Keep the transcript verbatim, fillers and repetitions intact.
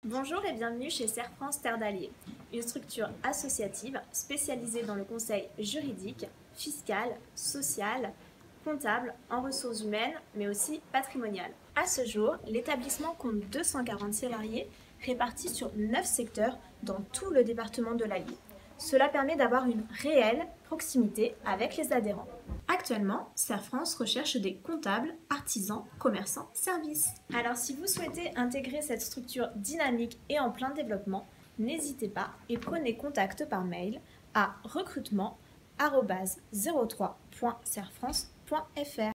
Bonjour et bienvenue chez Serre France Terre d'Allier, une structure associative spécialisée dans le conseil juridique, fiscal, social, comptable, en ressources humaines, mais aussi patrimoniales. À ce jour, l'établissement compte deux cent quarante salariés répartis sur neuf secteurs dans tout le département de l'Allier. Cela permet d'avoir une réelle proximité avec les adhérents. Actuellement, Serre France recherche des comptables, artisans, commerçants, services. Alors si vous souhaitez intégrer cette structure dynamique et en plein développement, n'hésitez pas et prenez contact par mail à recrutement arobase zéro trois point serre france point f r.